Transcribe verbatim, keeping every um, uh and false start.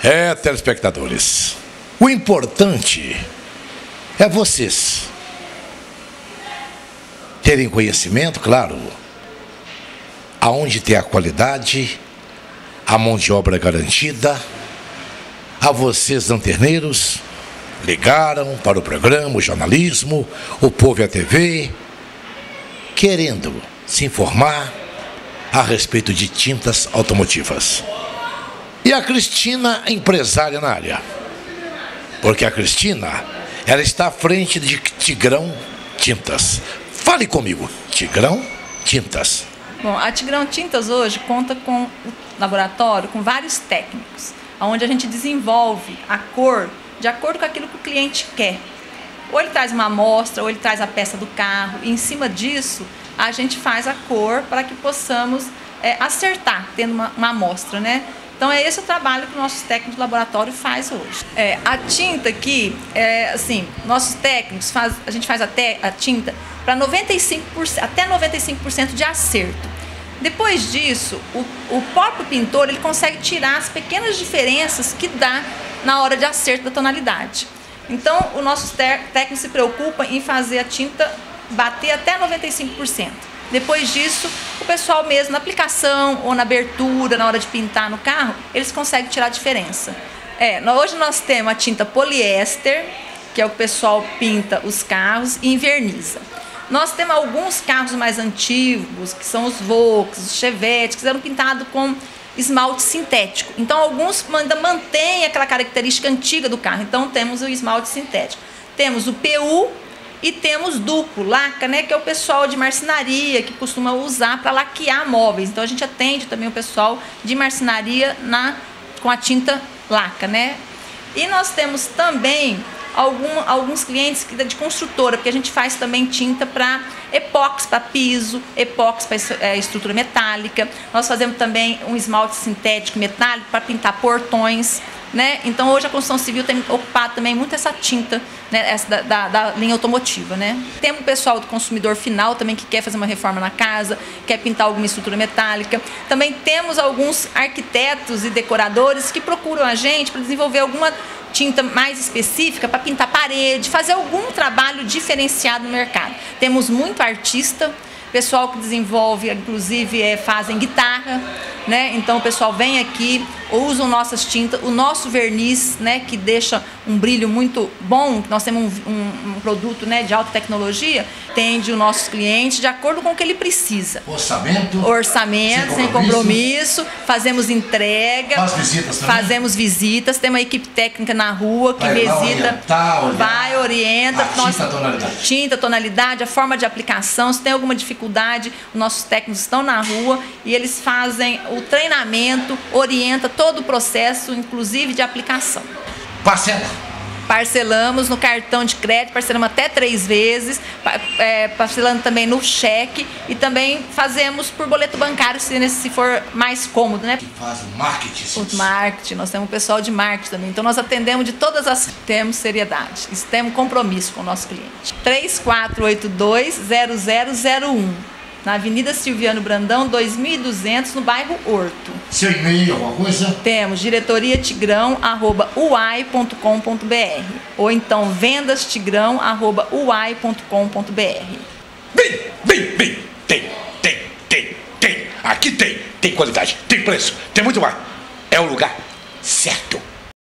É, telespectadores, o importante é vocês terem conhecimento, claro, aonde tem a qualidade, a mão de obra garantida. A vocês, lanterneiros, ligaram para o programa, o jornalismo, o Povo e a T V, querendo se informar a respeito de tintas automotivas. E a Cristina, empresária na área. Porque a Cristina, ela está à frente de Tigrão Tintas. Fale comigo, Tigrão Tintas. Bom, a Tigrão Tintas hoje conta com o laboratório, com vários técnicos, onde a gente desenvolve a cor de acordo com aquilo que o cliente quer. Ou ele traz uma amostra, ou ele traz a peça do carro, e em cima disso a gente faz a cor para que possamos é, acertar, tendo uma, uma amostra, né? Então é esse o trabalho que nossos técnicos do laboratório faz hoje. É, a tinta aqui, é, assim, nossos técnicos, faz, a gente faz até a tinta para noventa e cinco por cento, até noventa e cinco por cento de acerto. Depois disso, o, o próprio pintor ele consegue tirar as pequenas diferenças que dá na hora de acerto da tonalidade. Então, os nossos técnicos se preocupam em fazer a tinta bater até noventa e cinco por cento. Depois disso, o pessoal mesmo na aplicação ou na abertura, na hora de pintar no carro, eles conseguem tirar a diferença. É, hoje nós temos a tinta poliéster, que é o que o pessoal pinta os carros e inverniza. Nós temos alguns carros mais antigos, que são os Volks, os Chevette, que eram pintados com esmalte sintético. Então, alguns ainda mantêm aquela característica antiga do carro. Então, temos o esmalte sintético. Temos o P U e temos duplo, laca, né, que é o pessoal de marcenaria que costuma usar para laquear móveis. Então, a gente atende também o pessoal de marcenaria na, com a tinta laca, né? E nós temos também Algum, alguns clientes que de construtora, porque a gente faz também tinta para epóxi para piso, epóxi para é, estrutura metálica. Nós fazemos também um esmalte sintético metálico para pintar portões, né? Então hoje a construção civil tem ocupado também muito essa tinta, né, essa da, da, da linha automotiva, né? Temos o pessoal do consumidor final também que quer fazer uma reforma na casa, quer pintar alguma estrutura metálica. Também temos alguns arquitetos e decoradores que procuram a gente para desenvolver alguma tinta mais específica para pintar parede, fazer algum trabalho diferenciado no mercado. Temos muito artista, pessoal que desenvolve, inclusive é, fazem guitarra, né? Então o pessoal vem aqui, usam nossas tintas, o nosso verniz, né, que deixa um brilho muito bom. Nós temos um, um, um produto, né, de alta tecnologia, atende os nossos clientes de acordo com o que ele precisa. Orçamento. Orçamento, sem compromisso, sem compromisso fazemos entrega, Faz visitas também. fazemos visitas, temos uma equipe técnica na rua que vai visita, orientar, vai, orienta, a nós, tinta, a tonalidade. tinta, tonalidade, a forma de aplicação. Se tem alguma dificuldade, os nossos técnicos estão na rua e eles fazem o treinamento, orienta todo o processo, inclusive de aplicação. Parcela. Parcelamos no cartão de crédito, parcelamos até três vezes, é, parcelando também no cheque e também fazemos por boleto bancário, se, se for mais cômodo, né? Que faz o marketing. O marketing, nós temos um pessoal de marketing também, então nós atendemos de todas as... Temos seriedade, temos compromisso com o nosso cliente. três quatro oito dois, zero zero zero um, na Avenida Silviano Brandão, dois mil e duzentos, no bairro Horto. Seu e-mail, alguma coisa? Temos diretoria tigrão arroba u a i ponto com ponto b r ou então vendas tigrão arroba u a i ponto com ponto b r. Bem, bem, bem, tem, tem, tem, tem. Aqui tem, tem qualidade, tem preço, tem muito mais. É o lugar certo.